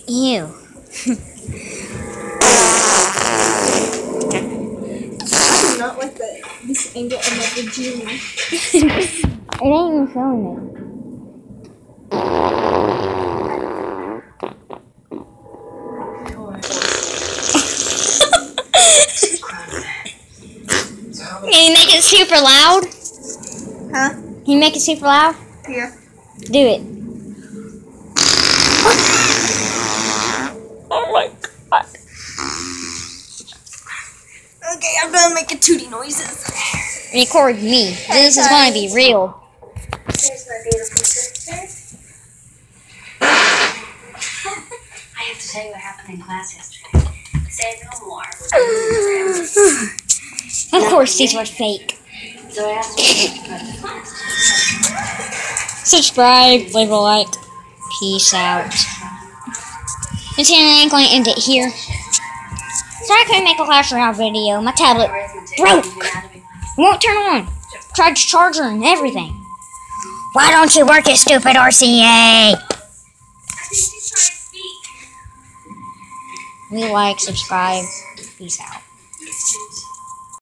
Ew. I do not like this angle of my vagina. It ain't even showing it. Can you make it super loud? Huh? Can you make it super loud? Yeah. Do it. Oh my god. Okay, I'm gonna make tootie noises. Record me. This is gonna be real. Here's my beautiful sister. I have to tell you what happened in class yesterday. Say no more. Of course these were fake. So I asked her about the class. Subscribe, leave a like. Peace out. This channel ain't going to end it here. Sorry I couldn't make a Clash Royale video. My tablet broke. It won't turn on. Tried to charge her and everything. Why don't you work it, stupid RCA? I think she's trying to speak. Leave a like, subscribe. Peace out.